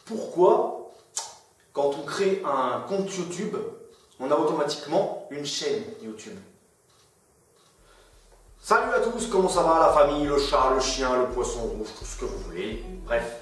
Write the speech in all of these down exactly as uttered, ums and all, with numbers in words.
pourquoi, quand on crée un compte YouTube, on a automatiquement une chaîne YouTube? Salut à tous, comment ça va la famille, le chat, le chien, le poisson rouge, tout ce que vous voulez, bref.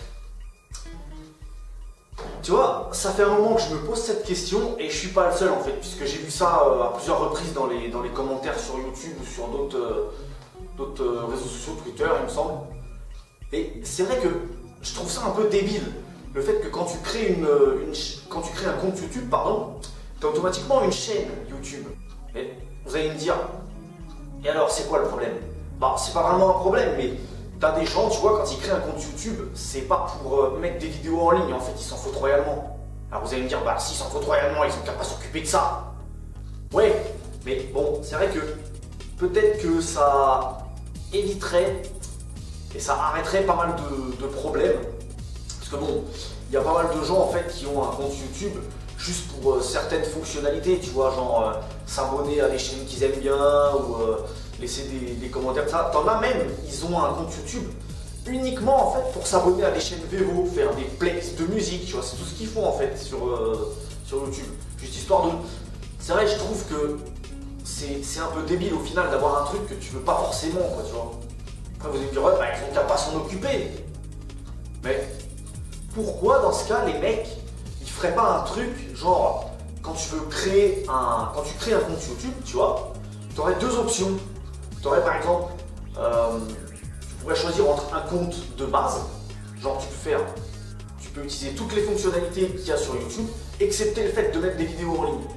Tu vois, ça fait un moment que je me pose cette question et je suis pas le seul en fait, puisque j'ai vu ça euh, à plusieurs reprises dans les, dans les commentaires sur YouTube ou sur d'autres euh, d'autres euh, réseaux sociaux, Twitter il me semble. Et c'est vrai que je trouve ça un peu débile, le fait que quand tu crées, une, une, quand tu crées un compte YouTube, pardon, tu as automatiquement une chaîne YouTube. Et vous allez me dire, et alors c'est quoi le problème? Bah c'est pas vraiment un problème, mais t'as des gens, tu vois, quand ils créent un compte YouTube, c'est pas pour euh, mettre des vidéos en ligne, en fait, ils s'en foutent royalement. Alors vous allez me dire, bah s'ils s'en foutent royalement, ils ont qu'à pas s'occuper de ça. Ouais, mais bon, c'est vrai que peut-être que ça éviterait et ça arrêterait pas mal de, de problèmes. Parce que bon, il y a pas mal de gens en fait qui ont un compte YouTube juste pour euh, certaines fonctionnalités, tu vois, genre euh, s'abonner à des chaînes qu'ils aiment bien ou euh, laisser des, des commentaires, ça. T'en as même, ils ont un compte YouTube uniquement en fait pour s'abonner à des chaînes Vevo, faire des playlists de musique, tu vois, c'est tout ce qu'ils font en fait sur, euh, sur YouTube. Juste histoire de... C'est vrai, je trouve que c'est un peu débile au final d'avoir un truc que tu veux pas forcément, quoi, tu vois. Après vous allez me dire, ouais, bah ils ont qu'à pas s'en occuper. Mais pourquoi dans ce cas les mecs ils feraient pas un truc genre quand tu veux créer un quand tu crées un compte YouTube, tu vois, tu aurais deux options. Tu aurais par exemple euh, tu pourrais choisir entre un compte de base, genre tu peux faire tu peux utiliser toutes les fonctionnalités qu'il y a sur YouTube, excepté le fait de mettre des vidéos en ligne.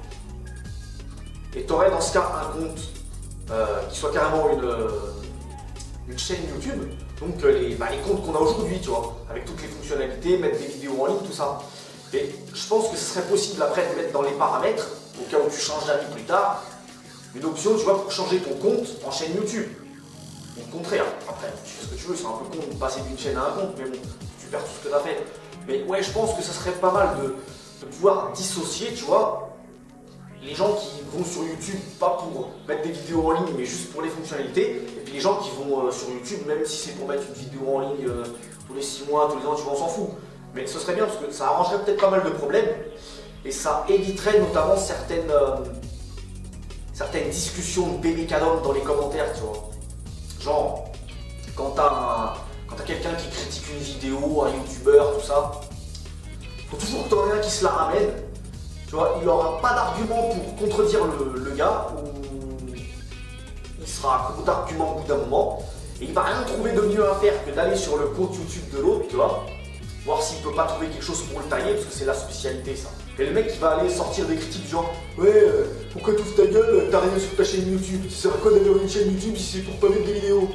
Et tu aurais dans ce cas un compte euh, qui soit carrément une, euh, une chaîne YouTube. Donc les, bah, les comptes qu'on a aujourd'hui, tu vois, avec toutes les fonctionnalités, mettre des vidéos en ligne, tout ça. Et je pense que ce serait possible après de mettre dans les paramètres, au cas où tu changes d'avis plus tard, une option, tu vois, pour changer ton compte en chaîne YouTube. Ou le contraire, après, tu fais ce que tu veux, c'est un peu con de passer d'une chaîne à un compte, mais bon, tu perds tout ce que tu as fait. Mais ouais, je pense que ça serait pas mal de, de pouvoir dissocier, tu vois, les gens qui vont sur YouTube, pas pour mettre des vidéos en ligne, mais juste pour les fonctionnalités, et puis les gens qui vont euh, sur YouTube, même si c'est pour mettre une vidéo en ligne euh, tous les six mois, tous les ans, tu vois, on s'en fout. Mais ce serait bien parce que ça arrangerait peut-être pas mal de problèmes, et ça éviterait notamment certaines, euh, certaines discussions de bébé canon dans les commentaires, tu vois. Genre, quand t'as t'as quelqu'un qui critique une vidéo, un youtubeur, tout ça, faut toujours que t'en aies un qui se la ramène. Tu vois, il n'aura pas d'argument pour contredire le, le gars, ou il sera à court d'arguments au bout d'un moment, et il va rien trouver de mieux à faire que d'aller sur le compte YouTube de l'autre, tu vois, voir s'il peut pas trouver quelque chose pour le tailler, parce que c'est la spécialité ça. Et le mec il va aller sortir des critiques genre, ouais, euh, pourquoi tu ouvres ta gueule, t'as rien sur ta chaîne YouTube, ça sert à quoi d'avoir une chaîne YouTube si c'est pour pas mettre des vidéos?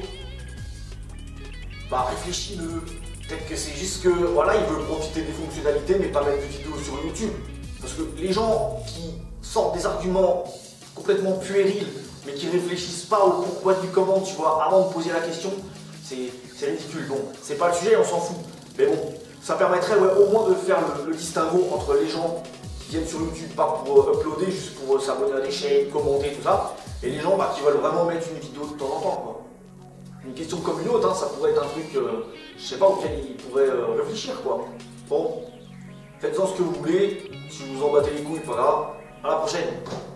Bah réfléchis-le, peut-être que c'est juste que, voilà, il veut profiter des fonctionnalités mais pas mettre de vidéos sur YouTube. Parce que les gens qui sortent des arguments complètement puérils, mais qui réfléchissent pas au pourquoi du comment, tu vois, avant de poser la question, c'est ridicule. Bon, c'est pas le sujet, on s'en fout. Mais bon, ça permettrait ouais, au moins de faire le, le distinguo entre les gens qui viennent sur YouTube pas pour euh, uploader, juste pour euh, s'abonner à des chaînes, commenter, tout ça, et les gens bah, qui veulent vraiment mettre une vidéo de temps en temps, quoi. Une question comme une autre, hein, ça pourrait être un truc, euh, je sais pas, auquel ils pourraient euh, réfléchir, quoi. Bon, faites-en ce que vous voulez. Si vous vous en battez les couilles, pas grave. À la prochaine.